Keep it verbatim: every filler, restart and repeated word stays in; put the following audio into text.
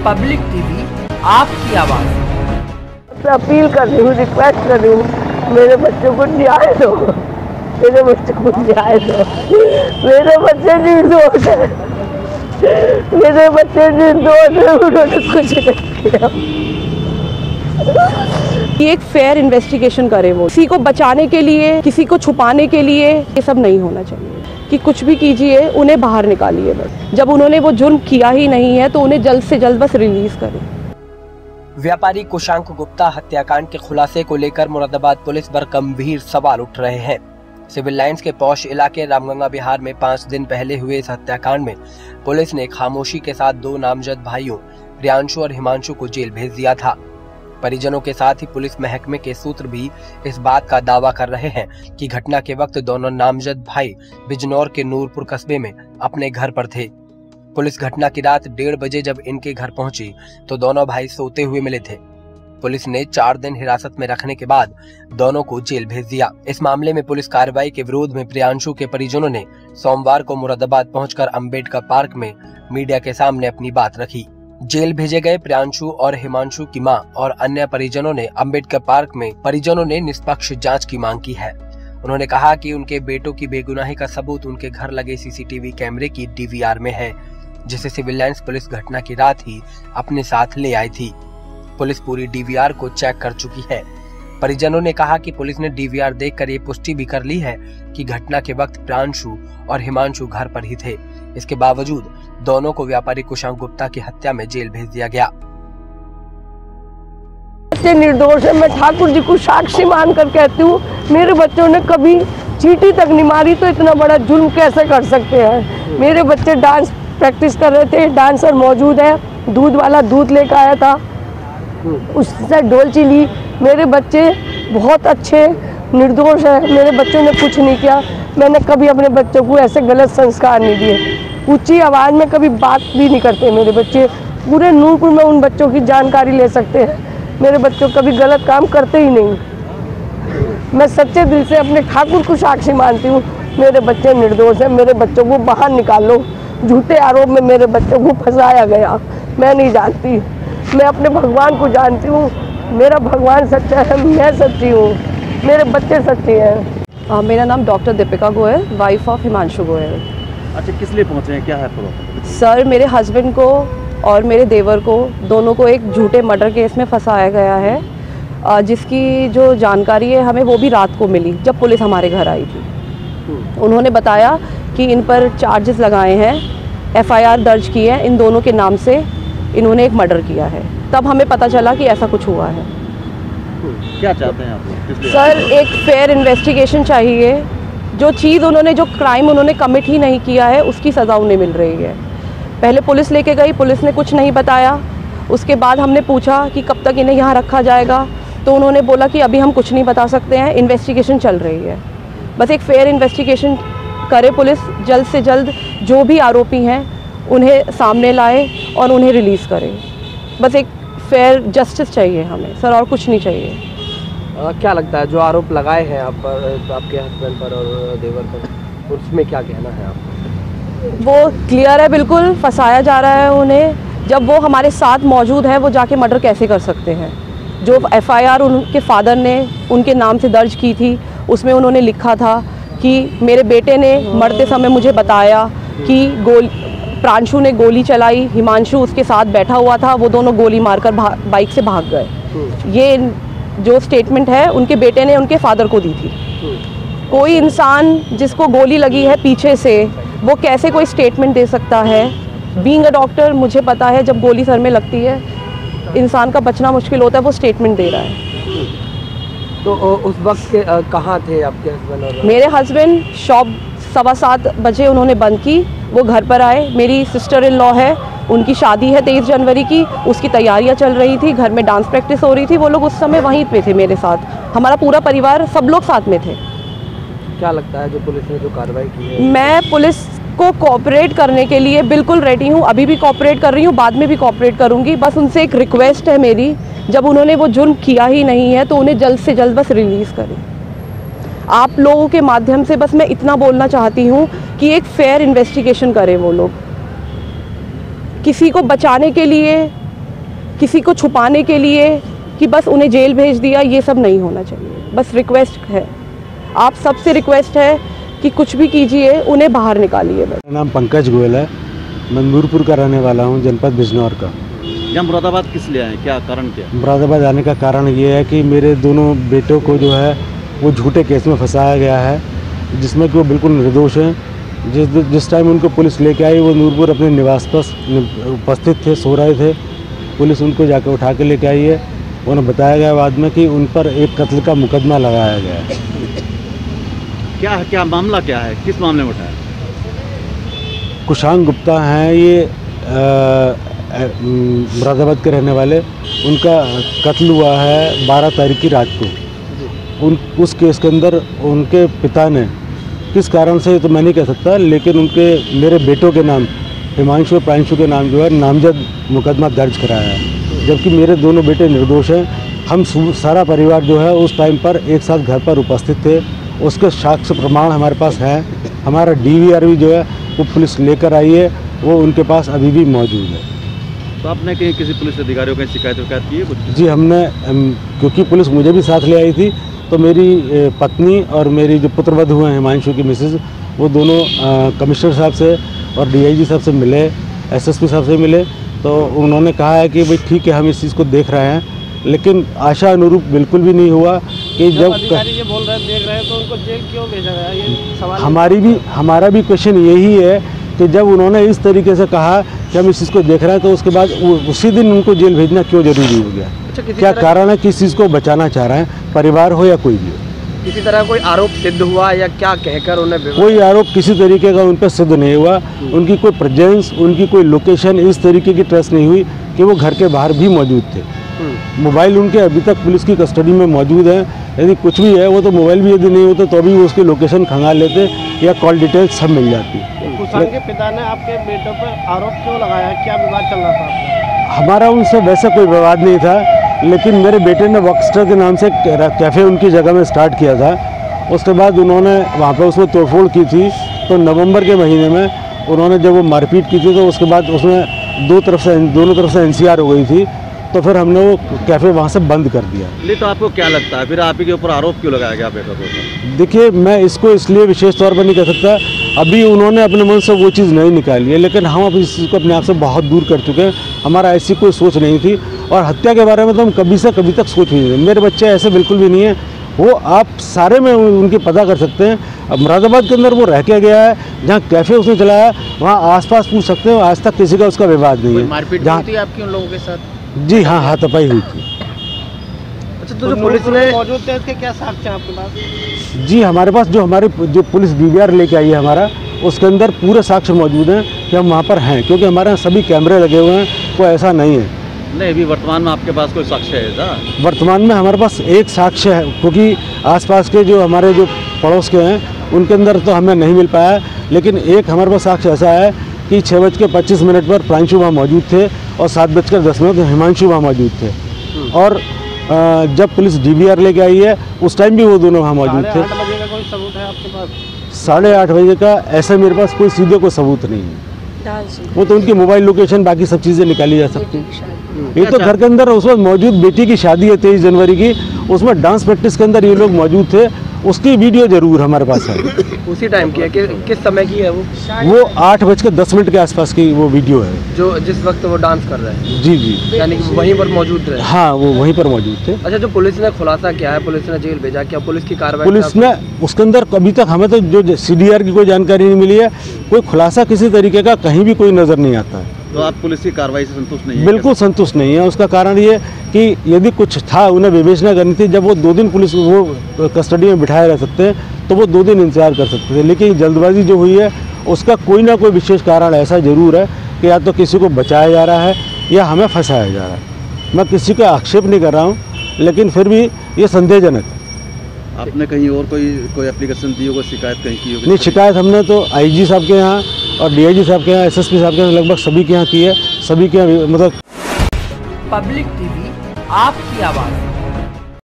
Public TV आपकी आवाज़। मैं अपील कर रही हूँ, रिक्वेस्ट कर रही हूँ, मेरे बच्चों को न्याय दो, मेरे बच्चों को न्याय दो। मेरे बच्चे निर्दोष है, मेरे बच्चे निर्दोष है, उन्होंने कुछ नहीं किया। ये एक फेयर इन्वेस्टिगेशन करे, वो किसी को बचाने के लिए, किसी को छुपाने के लिए ये सब नहीं होना चाहिए कि कुछ भी कीजिए, उन्हें बाहर निकालिए। बस जब उन्होंने वो जुर्म किया ही नहीं है तो उन्हें जल्द से जल्द बस रिलीज करें। व्यापारी कुशांक गुप्ता हत्याकांड के खुलासे को लेकर मुरादाबाद पुलिस पर गंभीर सवाल उठ रहे हैं। सिविल लाइंस के पौष इलाके रामगंगा बिहार में पाँच दिन पहले हुए इस हत्याकांड में पुलिस ने खामोशी के साथ दो नामजद भाइयों प्रियांशु और हिमांशु को जेल भेज दिया था। परिजनों के साथ ही पुलिस महकमे के सूत्र भी इस बात का दावा कर रहे हैं कि घटना के वक्त दोनों नामजद भाई बिजनौर के नूरपुर कस्बे में अपने घर पर थे। पुलिस घटना की रात डेढ़ बजे जब इनके घर पहुंची तो दोनों भाई सोते हुए मिले थे। पुलिस ने चार दिन हिरासत में रखने के बाद दोनों को जेल भेज दिया। इस मामले में पुलिस कार्रवाई के विरोध में प्रियांशु के परिजनों ने सोमवार को मुरादाबाद पहुंचकर अंबेडकर पार्क में मीडिया के सामने अपनी बात रखी। जेल भेजे गए प्रियांशु और हिमांशु की मां और अन्य परिजनों ने अंबेडकर पार्क में परिजनों ने निष्पक्ष जांच की मांग की है। उन्होंने कहा कि उनके बेटों की बेगुनाही का सबूत उनके घर लगे सीसीटीवी कैमरे की डीवीआर में है, जिसे सिविल लाइंस पुलिस घटना की रात ही अपने साथ ले आई थी। पुलिस पूरी डीवीआर को चेक कर चुकी है। परिजनों ने कहा कि पुलिस ने डीवीआर देखकर ये पुष्टि भी कर ली है कि घटना के वक्त प्रियांशु और हिमांशु घर पर ही थे। इसके बावजूद दोनों को व्यापारी कुशांक गुप्ता की हत्या में जेल भेज दिया गया। बच्चे निर्दोष है, मैं ठाकुर जी को साक्षी मानकर कहती हूँ, मेरे बच्चों ने कभी चींटी तक नहीं मारी तो इतना बड़ा जुल्म कैसे कर सकते हैं। मेरे बच्चे डांस प्रैक्टिस कर रहे थे, डांसर मौजूद है, दूध वाला दूध लेकर आया था, उससे डोलची ली। मेरे बच्चे बहुत अच्छे निर्दोष है, मेरे बच्चों ने कुछ नहीं किया। मैंने कभी अपने बच्चों को ऐसे गलत संस्कार नहीं दिए। ऊंची आवाज़ में कभी बात भी नहीं करते मेरे बच्चे। पूरे नूरपुर में उन बच्चों की जानकारी ले सकते हैं। मेरे बच्चों कभी गलत काम करते ही नहीं। मैं सच्चे दिल से अपने ठाकुर को साक्षी मानती हूँ, मेरे बच्चे निर्दोष हैं। मेरे बच्चों को बाहर निकालो। झूठे आरोप में मेरे बच्चों को फंसाया गया। मैं नहीं जानती, मैं अपने भगवान को जानती हूँ। मेरा भगवान सच्चा है, मैं सच्ची हूँ, मेरे बच्चे सच्चे हैं। आ, मेरा नाम doctor Deepika Goyal, wife of Himanshu Goyal. अच्छा, किस लिए पहुंचे हैं, क्या है प्रॉब्लम? सर, मेरे हस्बैंड को और मेरे देवर को दोनों को एक झूठे मर्डर केस में फंसाया गया है, आ, जिसकी जो जानकारी है हमें वो भी रात को मिली जब पुलिस हमारे घर आई थी। उन्होंने बताया कि इन पर चार्जेस लगाए हैं, एफआईआर दर्ज की है, इन दोनों के नाम से इन्होंने एक मर्डर किया है। तब हमें पता चला कि ऐसा कुछ हुआ है। क्या चाहते हैं आप? सर, एक फेयर इन्वेस्टिगेशन चाहिए। जो चीज़ उन्होंने, जो क्राइम उन्होंने कमिट ही नहीं किया है, उसकी सज़ा उन्हें मिल रही है। पहले पुलिस लेके गई, पुलिस ने कुछ नहीं बताया। उसके बाद हमने पूछा कि कब तक इन्हें यहाँ रखा जाएगा, तो उन्होंने बोला कि अभी हम कुछ नहीं बता सकते हैं, इन्वेस्टिगेशन चल रही है। बस एक फेयर इन्वेस्टिगेशन करे पुलिस, जल्द से जल्द जो भी आरोपी हैं उन्हें सामने लाए और उन्हें रिलीज़ करे। बस एक फेयर जस्टिस चाहिए हमें सर, और कुछ नहीं चाहिए। आ, क्या लगता है जो आरोप लगाए हैं आप पर, आपके हस्बैंड पर और देवर पर, उसमें क्या कहना है आपका? वो क्लियर है, बिल्कुल फंसाया जा रहा है उन्हें। जब वो हमारे साथ मौजूद है, वो जाके मर्डर कैसे कर सकते हैं? जो एफआईआर उनके फादर ने उनके नाम से दर्ज की थी, उसमें उन्होंने लिखा था कि मेरे बेटे ने मरते समय मुझे बताया कि गोल प्रांशु ने गोली चलाई, हिमांशु उसके साथ बैठा हुआ था, वो दोनों गोली मारकर बाइक से भाग गए। ये जो स्टेटमेंट है उनके बेटे ने उनके फादर को दी थी। कोई इंसान जिसको गोली लगी है पीछे से, वो कैसे कोई स्टेटमेंट दे सकता है? बीइंग अ डॉक्टर मुझे पता है जब गोली सर में लगती है इंसान का बचना मुश्किल होता है, वो स्टेटमेंट दे रहा है। तो उस वक्त के कहाँ थे आपके हस्बैंड? और मेरे हस्बैंड शॉप सवा सात बजे उन्होंने बंद की, वो घर पर आए। मेरी सिस्टर इन लॉ है, उनकी शादी है तेईस जनवरी की, उसकी तैयारियां चल रही थी, घर में डांस प्रैक्टिस हो रही थी। वो लोग उस समय वहीं पे थे मेरे साथ, हमारा पूरा परिवार, सब लोग साथ में थे। क्या लगता है जो पुलिस ने जो कार्रवाई की है? मैं पुलिस को कोऑपरेट करने के लिए बिल्कुल रेडी हूँ, अभी भी कोऑपरेट कर रही हूँ, बाद में भी कोऑपरेट करूँगी। बस उनसे एक रिक्वेस्ट है मेरी, जब उन्होंने वो जुर्म किया ही नहीं है तो उन्हें जल्द से जल्द बस रिलीज़ करें। आप लोगों के माध्यम से बस मैं इतना बोलना चाहती हूँ कि एक फेयर इन्वेस्टिगेशन करें वो लोग। किसी को बचाने के लिए, किसी को छुपाने के लिए कि बस उन्हें जेल भेज दिया, ये सब नहीं होना चाहिए। बस रिक्वेस्ट है, आप सबसे रिक्वेस्ट है कि कुछ भी कीजिए, उन्हें बाहर निकालिए। मेरा नाम पंकज गोयल है, मैं नूरपुर का रहने वाला हूँ, जनपद बिजनौर का। यहाँ मुरादाबाद किस लिए आए, क्या कारण क्या? मुरादाबाद आने का कारण ये है कि मेरे दोनों बेटों को जो है वो झूठे केस में फंसाया गया है, जिसमें कि वो बिल्कुल निर्दोष हैं। जिस जिस टाइम उनको पुलिस लेके आई, वो नूरपुर अपने निवास पर उपस्थित थे, सो रहे थे। पुलिस उनको जाकर उठा के लेके आई है। उन्हें बताया गया बाद में कि उन पर एक कत्ल का मुकदमा लगाया गया है। क्या है, क्या मामला क्या है, किस मामले में उठाया? कुशांक गुप्ता हैं ये, मुरादाबाद के रहने वाले। उनका कत्ल हुआ है बारह तारीख की रात को। उन उस केस के अंदर उनके पिता ने किस कारण से तो मैं नहीं कह सकता, लेकिन उनके मेरे बेटों के नाम हिमांशु और प्रांशु के नाम जो है नामजद मुकदमा दर्ज कराया है, जबकि मेरे दोनों बेटे निर्दोष हैं। हम सारा परिवार जो है उस टाइम पर एक साथ घर पर उपस्थित थे। उसके साक्ष्य प्रमाण हमारे पास हैं। हमारा डीवीआर भी जो है वो पुलिस लेकर आई है, वो उनके पास अभी भी मौजूद है। तो आपने कहीं किसी पुलिस अधिकारियों की शिकायत विकायत की है कुछ? जी हमने, क्योंकि पुलिस मुझे भी साथ ले आई थी, तो मेरी पत्नी और मेरी जो पुत्रवधू हैं हिमांशु की मिसेज, वो दोनों कमिश्नर साहब से और डीआईजी साहब से मिले, एसएसपी साहब से मिले। तो उन्होंने कहा है कि भाई ठीक है, हम इस चीज़ को देख रहे हैं, लेकिन आशा अनुरूप बिल्कुल भी नहीं हुआ कि जब अधिकारी ये बोल रहे देख रहे हैं तो उनको जेल क्यों भेजा गया, ये सवाल। हमारी भी हमारा भी क्वेश्चन यही है कि जब उन्होंने इस तरीके से कहा कि हम इस चीज़ को देख रहे हैं, तो उसके बाद उसी दिन उनको जेल भेजना क्यों जरूरी हो गया? अच्छा, क्या कारण है, किस चीज़ को बचाना चाह रहे हैं, परिवार हो या कोई भी हो? किसी तरह कोई आरोप सिद्ध हुआ या क्या कहकर उन्हें? कोई आरोप किसी तरीके का उन पर सिद्ध नहीं हुआ। उनकी कोई प्रेजेंस, उनकी कोई लोकेशन इस तरीके की ट्रेस नहीं हुई कि वो घर के बाहर भी मौजूद थे। मोबाइल उनके अभी तक पुलिस की कस्टडी में मौजूद है। यदि कुछ भी है वो तो मोबाइल भी यदि नहीं होता तो भी उसकी लोकेशन खंगाल लेते या कॉल डिटेल्स सब मिल जाती। कुशांक के पिता ने आपके बेटों पर आरोप क्यों लगाया, क्या विवाद चल रहा था? हमारा उनसे वैसा कोई विवाद नहीं था, लेकिन मेरे बेटे ने वॉकस्टर के नाम से कैफ़े उनकी जगह में स्टार्ट किया था। उसके बाद उन्होंने वहाँ पर उसमें तोड़फोड़ की थी। तो नवंबर के महीने में उन्होंने जब वो मारपीट की थी, तो उसके बाद उसमें दो तरफ से दोनों तरफ से एनसीआर हो गई थी। तो फिर हमने वो कैफ़े वहाँ से बंद कर दिया। नहीं, तो आपको क्या लगता है फिर आप ही के ऊपर आरोप क्यों लगाया गया बेटों को? देखिए, मैं इसको इसलिए विशेष तौर पर नहीं कह सकता, अभी उन्होंने अपने मन से वो चीज़ नहीं निकाली है, लेकिन हम अब इस चीज़ को अपने आप से बहुत दूर कर चुके हैं। हमारा ऐसी कोई सोच नहीं थी, और हत्या के बारे में तो हम कभी से कभी तक सोच नहीं रहे। मेरे बच्चे ऐसे बिल्कुल भी नहीं है। वो आप सारे में उनकी पता कर सकते हैं। अब मुरादाबाद के अंदर वो रह के गया है, जहाँ कैफ़े उसने चलाया वहाँ आसपास पूछ सकते हैं। आज तक किसी का उसका विवाद नहीं है। मारपीट हुई थी आपकी उन लोगों के साथ? जी हाँ, हाथापाई हुई थी। अच्छा, तो जो पुलिस ने मौजूद थे उसके क्या साक्ष्य आपके पास? जी, हमारे पास जो हमारी जो पुलिस डीवीआर लेके आई है हमारा, उसके अंदर पूरे साक्ष्य मौजूद हैं कि हम वहाँ पर हैं, क्योंकि हमारे यहाँ सभी कैमरे लगे हुए हैं। कोई ऐसा नहीं है। नहीं, अभी वर्तमान में आपके पास कोई साक्ष्य है ऐसा? वर्तमान में हमारे पास एक साक्ष्य है, क्योंकि आसपास के जो हमारे जो पड़ोस के हैं उनके अंदर तो हमें नहीं मिल पाया, लेकिन एक हमारे पास साक्ष्य ऐसा है कि छः बज के पच्चीस मिनट पर प्रांशु वहाँ मौजूद थे और सात बजकर दस मिनट हिमांशु वहाँ मौजूद थे। और जब पुलिस डीवीआर लेके आई है उस टाइम भी वो दोनों वहाँ मौजूद थे। आठ बजे का कोई सबूत है आपके पास? साढ़े आठ बजे का ऐसा मेरे पास कोई सीधे कोई सबूत नहीं है। वो तो उनकी मोबाइल लोकेशन बाकी सब चीज़ें निकाली जा सकती हैं। ये तो घर के अंदर उस वक्त मौजूद बेटी की शादी है तेईस जनवरी की, उसमें डांस प्रैक्टिस के अंदर ये लोग मौजूद थे। उसकी वीडियो जरूर हमारे पास है। उसी टाइम की है कि किस समय की है वो? वो आठ बज के दस मिनट के आसपास की वो वीडियो है, जो जिस वक्त वो डांस कर रहे हैं। जी जी, यानी कि वहीं पर मौजूद रहे? हाँ, वो वहीं पर मौजूद थे। अच्छा, जो पुलिस ने खुलासा किया है, पुलिस ने जेल भेजा, क्या पुलिस की कार्रवाई? पुलिस ने उसके अंदर अभी तक हमें तो जो सीडीआर की कोई जानकारी नहीं मिली है। कोई खुलासा किसी तरीके का कहीं भी कोई नज़र नहीं आता है। तो आप पुलिस की कार्रवाई से संतुष्ट नहीं है? बिल्कुल संतुष्ट नहीं है। उसका कारण ये कि यदि कुछ था उन्हें विवेचना करनी थी। जब वो दो दिन पुलिस वो कस्टडी में बिठाए रह सकते हैं तो वो दो दिन इंतजार कर सकते थे, लेकिन जल्दबाजी जो हुई है उसका कोई ना कोई विशेष कारण ऐसा ज़रूर है कि या तो किसी को बचाया जा रहा है या हमें फंसाया जा रहा है। मैं किसी का आक्षेप नहीं कर रहा हूँ, लेकिन फिर भी ये संदेहजनक है। आपने कहीं और कोई कोई एप्लीकेशन दी होगी, शिकायत कहीं की होगी? नहीं, शिकायत हमने तो आईजी साहब के यहाँ और डीआईजी साहब के यहाँ, एसएसपी साहब के यहाँ, लगभग सभी के यहाँ की है। सभी के यहाँ मतलब पब्लिक टीवी आपकी आवाज़।